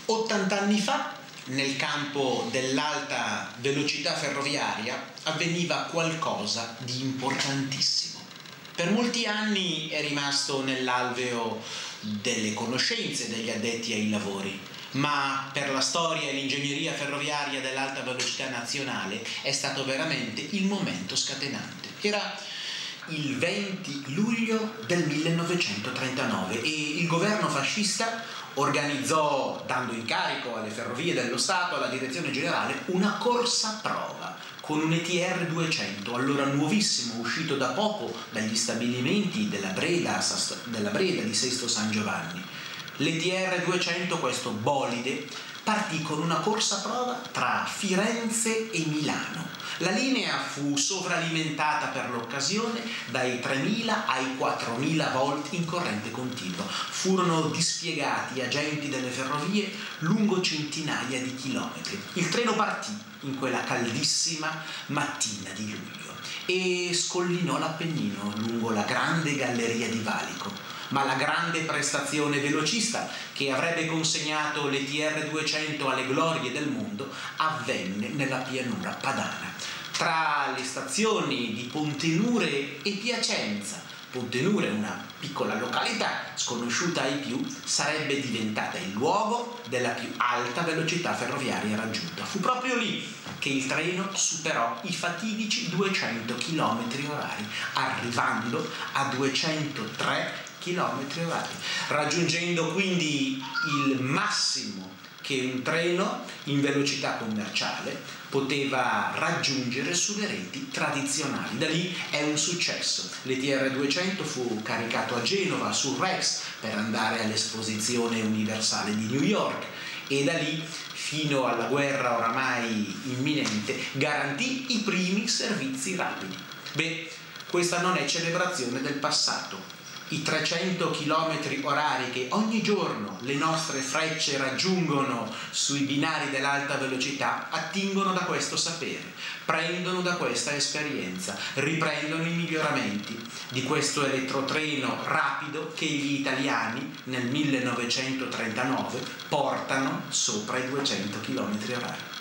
80 anni fa, nel campo dell'alta velocità ferroviaria, avveniva qualcosa di importantissimo. Per molti anni è rimasto nell'alveo delle conoscenze degli addetti ai lavori, ma per la storia e l'ingegneria ferroviaria dell'alta velocità nazionale è stato veramente il momento scatenante. Era il 20 luglio del 1939 e il governo fascista organizzò, dando incarico alle Ferrovie dello Stato, alla Direzione Generale, una corsa prova con un ETR 200, allora nuovissimo, uscito da poco dagli stabilimenti della Breda di Sesto San Giovanni. L'ETR 200, questo bolide, partì con una corsa prova tra Firenze e Milano. La linea fu sovralimentata per l'occasione dai 3.000 ai 4.000 volt in corrente continua. Furono dispiegati agenti delle ferrovie lungo centinaia di chilometri. Il treno partì in quella caldissima mattina di luglio e scollinò l'Appennino lungo la grande galleria di Valico. Ma la grande prestazione velocista che avrebbe consegnato l'ETR 200 alle glorie del mondo avvenne nella pianura padana. Tra le stazioni di Pontenure e Piacenza, Pontenure, una piccola località sconosciuta ai più, sarebbe diventata il luogo della più alta velocità ferroviaria raggiunta. Fu proprio lì che il treno superò i fatidici 200 km/h, arrivando a 203 km/h, raggiungendo quindi il massimo che un treno in velocità commerciale poteva raggiungere sulle reti tradizionali. Da lì è un successo. L'ETR 200 fu caricato a Genova sul Rex per andare all'Esposizione Universale di New York e da lì fino alla guerra oramai imminente garantì i primi servizi rapidi. Beh, questa non è celebrazione del passato. I 300 km/h che ogni giorno le nostre frecce raggiungono sui binari dell'alta velocità attingono da questo sapere, prendono da questa esperienza, riprendono i miglioramenti di questo elettrotreno rapido che gli italiani nel 1939 portano sopra i 200 km/h.